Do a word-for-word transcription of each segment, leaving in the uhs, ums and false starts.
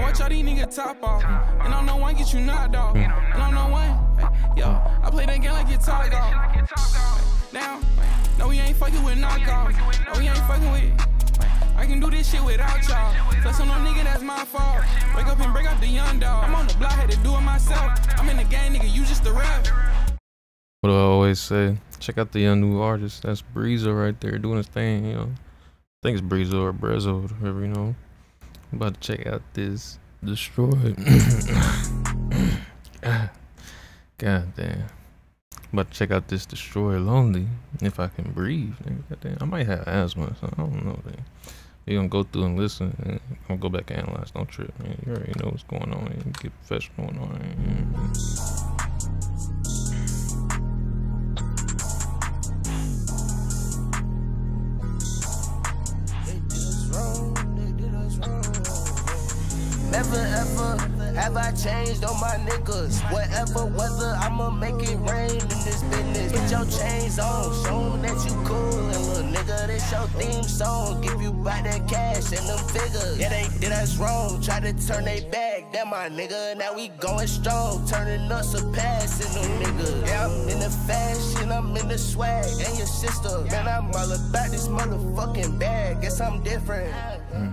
watch all these niggas top off. And on no one get you knocked off. And on no one, yo, I play that game like it talk off. Now, no, we ain't fucking with knockoff. No, we ain't fucking with. I can do this shit without y'all. Flex on no nigga, that's my fault. Wake up and break out the young dog. I'm on the block, had to do it myself. I'm in the game, nigga, you just a rap. What do I always say? Check out the young new artist. That's Breezo right there doing his thing, you know. I think it's Breezo or Brezo, whatever, you know. I'm about to check out this Destroy. God damn. I'm about to check out this Destroy Lonely. If I can breathe. God damn. I might have asthma, so I don't know. Man. You're gonna go through and listen, and I'm gonna go back and analyze. Don't trip, man. You already know what's going on. You get professional going on. Never ever have I changed on my niggas. Whatever weather, I'ma make it rain in this business. Get your chains on, show them that you cool. And little nigga, this your theme song. Give you back that cash and them figures. Yeah, they did us wrong. Try to turn they back. That my nigga, now we going strong. Turning us a pass in them niggas. Yeah, I'm in the fashion, I'm in the swag. And your sister, man, I'm all about this motherfucking bag. Guess I'm different. Mm.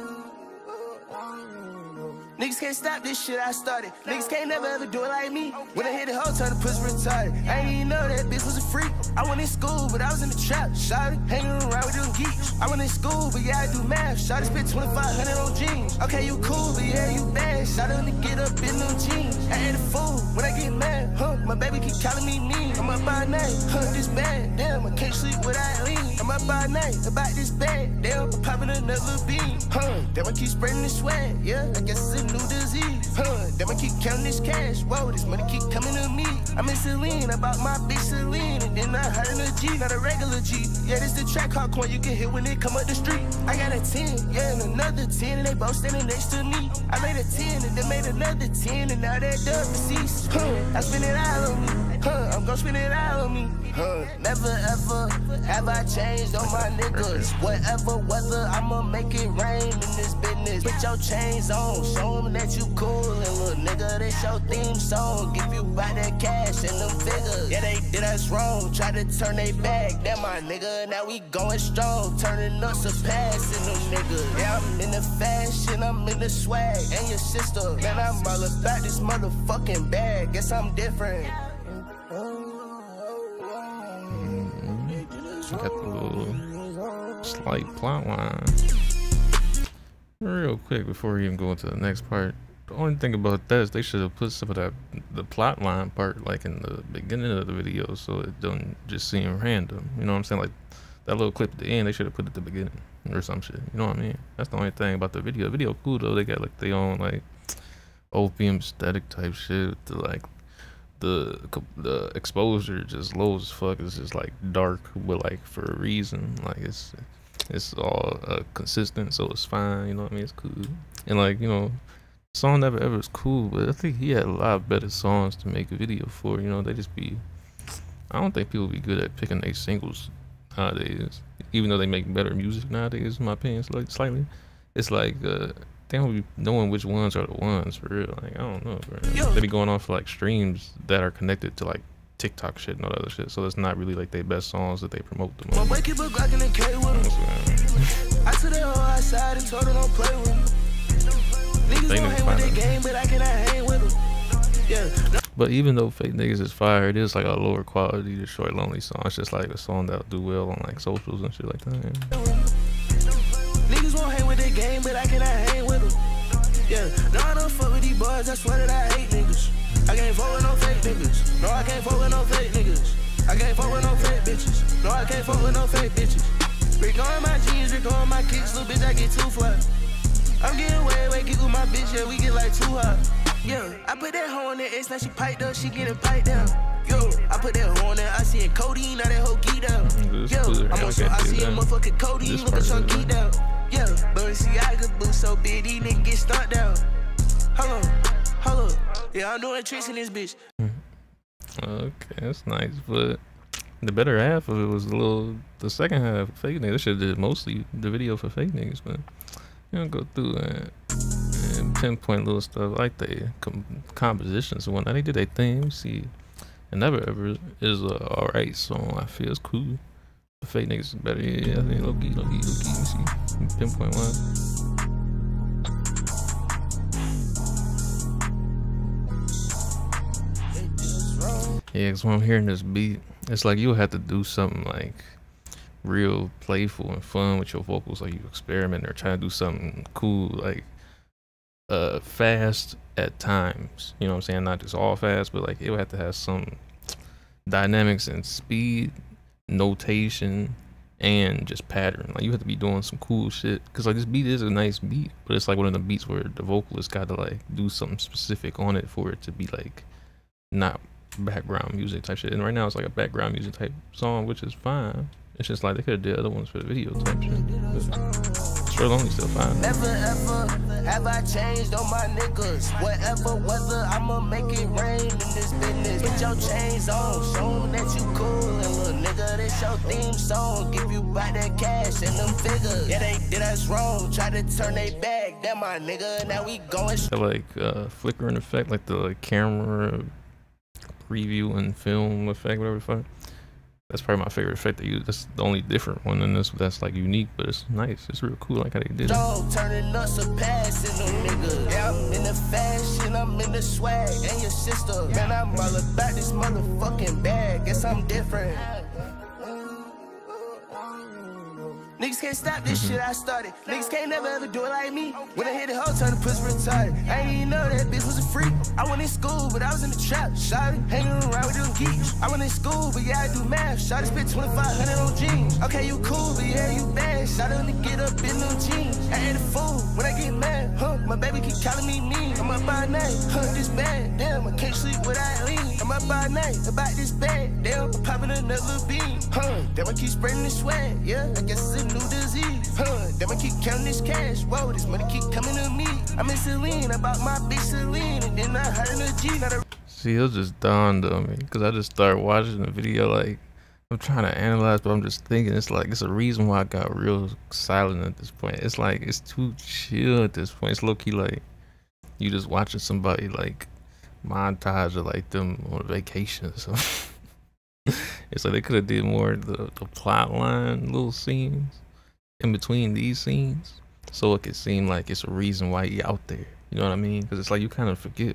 Niggas can't stop this shit I started. Niggas can't never ever do it like me. When I hit the hoe, turn the pussy retarded. I ain't even know that bitch was a freak. I went in school, but I was in the trap. Shawty, hanging around with them geeks. I went in school, but yeah, I do math. Shawty spent twenty-five hundred on jeans. Okay, you cool, but yeah, you bad. Shawty only get up in them jeans. I ain't a fool when I get mad, huh? My baby keep calling me mean. I'm up by night, huh? This bad, damn, I can't sleep without lean. I'm up by night, about this bad, damn, I'm popping another bean, huh? Damn, I keep spreading this swag, yeah, I guess it's a new disease, huh? Damn, I keep counting this cash, whoa, this money keep coming to me. I'm in Celine, I bought my bitch Celine, and then I heard in a G, not a regular G. Yeah, this the track hard coin you get hit when they come up the street. I got a ten, yeah, and another ten, and they both standing next to me. I made a ten, and then made another ten, and now they're done deceased, huh? I spend it all on me, huh? I'm gon' spend it all on me, huh? Never ever have I changed on my niggas. Whatever weather, I'ma make it rain in this business. Put your chains on, show them that you cool. And little nigga, this your theme song. Give you back that cash and them figures. Yeah, they did us wrong. Try to turn they back. That my nigga, now we going strong. Turning us a pass in them niggas. Yeah, I'm in the fashion, I'm in the swag. And your sister, man, I'm all about this motherfucking bag. Guess I'm different. Got the little slight plot line. Real quick before we even go into the next part, the only thing about that is they should have put some of that the plot line part like in the beginning of the video, so it don't just seem random. You know what I'm saying? Like that little clip at the end, they should have put it at the beginning or some shit. You know what I mean? That's the only thing about the video. The video cool though. They got like their own like opium aesthetic type shit with the like. The the exposure just low as fuck. It's just like dark, but like for a reason. Like it's it's all uh, consistent, so it's fine. You know what I mean? It's cool. And like you know, song Never Ever is cool, but I think he had a lot of better songs to make a video for. You know, they just be. I don't think people be good at picking their singles nowadays, even though they make better music nowadays. In my opinion, like slightly, it's like. Uh, They don't be knowing which ones are the ones for real. Like I don't know, bro. They be going off like streams that are connected to like TikTok shit and all that other shit. So it's not really like their best songs that they promote the most. My boy keep a Glock in the K with him. I took that hoe outside and told her don't play with him. Niggas don't hang with their game, but I cannot hang with them. Yeah. But even though Fake Niggas is fire, it is like a lower quality Destroy Lonely song. It's just like a song that'll do well on like socials and shit like that. Yeah. Niggas won't hang with their game, but I cannot hang with them. Yeah, no, I don't fuck with these boys, I swear that I hate niggas. I can't fuck with no fake niggas. No, I can't fuck with no fake niggas. I can't fuck with no fake bitches. No, I can't fuck with no fake bitches. Rick on my jeans, Rick on my kicks, little bitch, I get too fly. I'm getting way, way, get with my bitch, yeah, we get like too hot. Yeah, I put that hoe on that ass, now she piped up, she getting piped down. Yo, I put that hoe on there, I see a codeine, now that hoe geeked out. Yo, I'm on so I see a motherfucking codeine, look at y'all geeked out. Yeah, but see, I could boost so big, these niggas get stuck down. Hold on, hold on. Yeah, I'm doing tricks in this bitch. Okay, that's nice, but the better half of it was a little, the second half of Fake Niggas. They should have did mostly the video for Fake Niggas, but you know, go through that and pinpoint little stuff like the com compositions and whatnot. They did their thing. See, and NEVEREVER is a alright song. I feel it's cool. The fake niggas is better. Yeah, I think low key, low key, low key. Let me see. Pinpoint one. Yeah, cause when I'm hearing this beat, it's like you'll have to do something like real playful and fun with your vocals, like you experiment or try to do something cool, like uh fast at times, you know what I'm saying? Not just all fast, but like it would have to have some dynamics and speed, notation, and just pattern. Like you have to be doing some cool shit, because like this beat is a nice beat, but it's like one of the beats where the vocalist got to like do something specific on it for it to be like not background music type shit. And right now it's like a background music type song, which is fine. It's just like they could have did other ones for the video type shit. Sure, only still fine. Never ever have I changed on my niggas. Whatever weather, I'ma make it rain in this business. Put your chains on, show them that you cool. And little nigga, this your theme song. Give you back that cash and them figures. Yeah, they did us wrong. Try to turn they back. That my nigga, now we going. That like uh, flickering effect, like the like, camera preview and film effect, whatever the fuck. That's probably my favorite effect they use. That's the only different one in this that's like unique, but it's nice. It's real cool like how they did it. Turning us a pass in them niggas. Yeah, I'm in the fashion, I'm in the swag. And your sister, man, I'm all about this motherfucking bag. Guess I'm different. Niggas can't stop this shit I started. Niggas can't never ever do it like me. When I hit the hoe, turn the pussy retarded. I ain't even know that bitch was a freak. I went in school, but I was in the trap. Shawty, hanging around with them geeks. I went in school, but yeah, I do math. Shawty spent twenty-five hundred on jeans. Okay, you cool, but yeah, you bad. Shawty only get up in them jeans. I ain't a fool when I get mad. Huh, my baby keep calling me mean. I'm up by night, huh, this bad. Damn, I can't sleep without lean. I'm up by night, about this bad. Damn, I'm popping another bean. Huh, damn, I keep spreading this swag. Yeah, I guess it's a new disease. Huh, damn, I keep counting this cash. Whoa, this money keep coming to me. I'm in Celine, I bought my bitch Celine, and then I heard in a G. Not a See, it just dawned on me, because I just started watching the video, like, I'm trying to analyze, but I'm just thinking, it's like, it's a reason why I got real silent at this point. It's like, it's too chill at this point. It's low-key like, you just watching somebody, like, montage of, like, them on vacation or something. It's like they could have did more of the, the plot line, little scenes in between these scenes, so it could seem like it's a reason why he out there. You know what I mean? Because it's like you kind of forget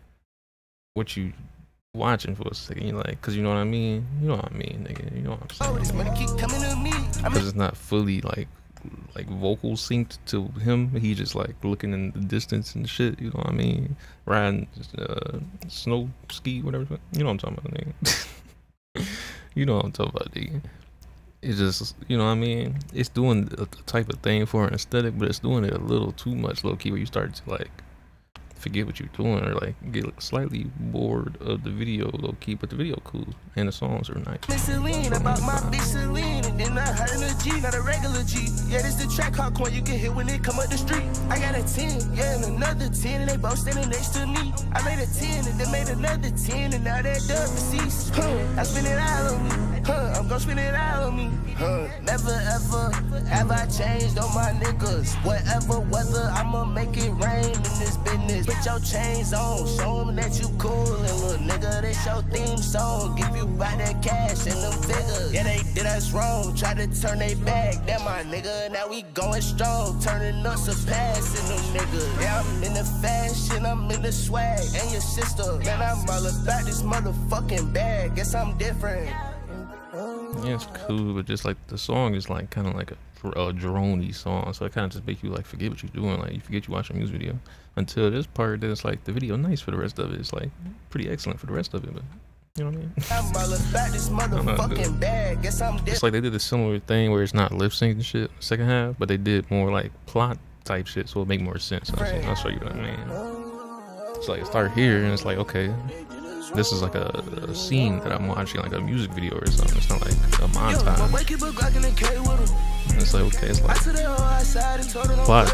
what you watching for a second. You're like, because you know what I mean? You know what I mean, nigga. You know what I'm saying? oh, this money keep coming to me. Because it's not fully like like vocal synced to him. He just like looking in the distance and shit. You know what I mean? Riding uh, snow ski, whatever. You know what I'm talking about, nigga. You know what I'm talking about, nigga. It's just, you know what I mean? It's doing the type of thing for an aesthetic, but it's doing it a little too much low key, where you start to like forget what you're doing, or like get slightly bored of the video low key. But the video cool and the songs are nice. Celine, about my bitch Celine, and then I heard in a G, not a regular G. Yeah, this the track hard coin you can hit when they come up the street. I got a ten, yeah, and another ten, and they both standing next to me. I made a ten, and then made another ten, and now they're done deceased. Huh, I spend it all on me. Huh, I'm gon' spend it all on me. Huh, never ever have I changed on my niggas. Whatever weather, I'ma make it rain in this business. Put your chains on, show them that you cool. And little nigga, this your theme song. Give you back that cash and them figures. Yeah, they did us wrong, try to turn they back. That my nigga, now we going strong. Turning us a pass in them niggas. Yeah, I'm in the fashion, I'm in the swag. And your sister, man, I'm all about this motherfucking bag. Guess I'm different. Yeah, it's cool, but just like the song is like kind of like a, a droney song, so it kind of just make you like forget what you're doing. Like you forget you watching a music video until this part. Then it's like the video nice for the rest of it. It's like pretty excellent for the rest of it, but you know what I mean? I'm all about this motherfucking bag. Guess I'm different. It's like they did a similar thing where it's not lip sync and shit second half, but they did more like plot type shit, so it make more sense. I'll, I'll show you what I mean. It's like it start here and it's like, okay, this is like a, a scene that I'm watching, like a music video or something. It's not like a montage. It's like, okay, it's like plot.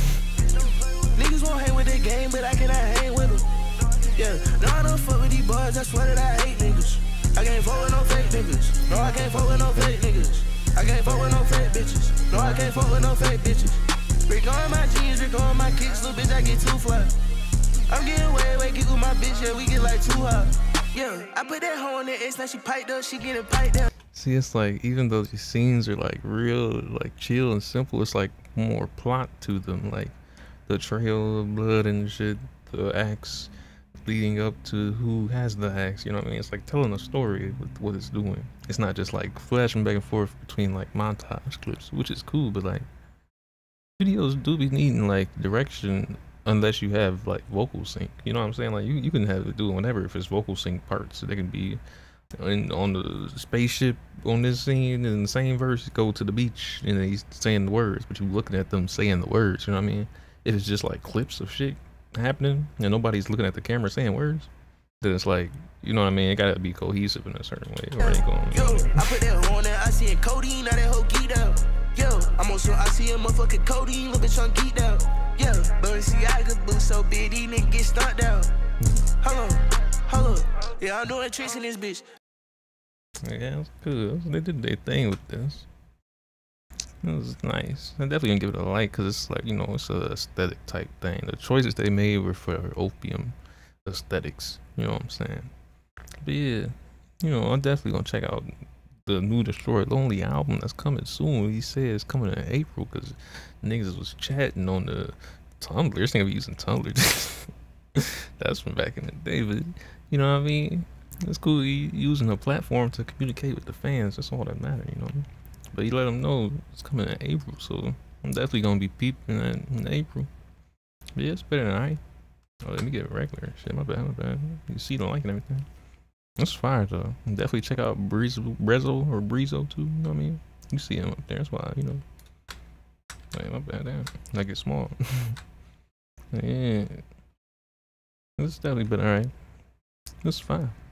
Niggas won't hang with their game, but I cannot hang with them. Yeah, no, I don't fuck with these boys. I swear that I hate niggas. I can't fuck with no fake niggas. No, I can't fuck with no fake niggas. I can't fuck with no fake bitches. No, I can't fuck with no fake bitches. Rick on my jeans, Rick on my kicks, little bitch, I get too fly. I'm getting way, way, kick with my bitch, yeah, we get like too hot. Yeah, I put that hoe on the X, now she piped up, she getting piped down. See, it's like, even though these scenes are like real, like chill and simple, it's like more plot to them. Like the trail of blood and shit, the axe leading up to who has the axe, you know what I mean? It's like telling a story with what it's doing. It's not just like flashing back and forth between like montage clips, which is cool, but like videos do be needing like direction unless you have like vocal sync, you know what I'm saying? Like you, you can have it do whenever if it's vocal sync parts. So they can be in, on the spaceship on this scene in the same verse, go to the beach and he's saying the words, but you looking at them saying the words, you know what I mean? If it's just like clips of shit happening and nobody's looking at the camera saying words, then it's like, you know what I mean, it gotta be cohesive in a certain way or it ain't going. Yo, I put that on there, I see it codeine, now that hoe geeked out. Yo, I'm on some, I see a motherfucking codeine, little bitch on geeked out. Yeah, but see I could boost so big, these niggas get stunned out. Hold on, hold up. Yeah, I'm doing tricks in this bitch. Yeah, it's cool. They did their thing with this. It was nice. I definitely gonna give it a like because it's like, you know, it's a aesthetic type thing. The choices they made were for opium aesthetics, you know what I'm saying? But yeah, you know, I'm definitely gonna check out the new Destroy Lonely album that's coming soon. He said it's coming in April because niggas was chatting on the Tumblr. This nigga be using Tumblr. That's from back in the day, but you know what I mean? It's cool he using a platform to communicate with the fans. That's all that matters, you know? But he let them know it's coming in April, so I'm definitely gonna be peeping that in April. But yeah, it's better than I. Oh, let me get regular shit. My bad, my bad. You see, don't like it and everything. That's fire though. Definitely check out Breezo, Brezo or Breezo too. You know what I mean? You see him up there. That's why, you know. Wait, my bad. Damn, I get small. Yeah, it's definitely been alright. It's fine.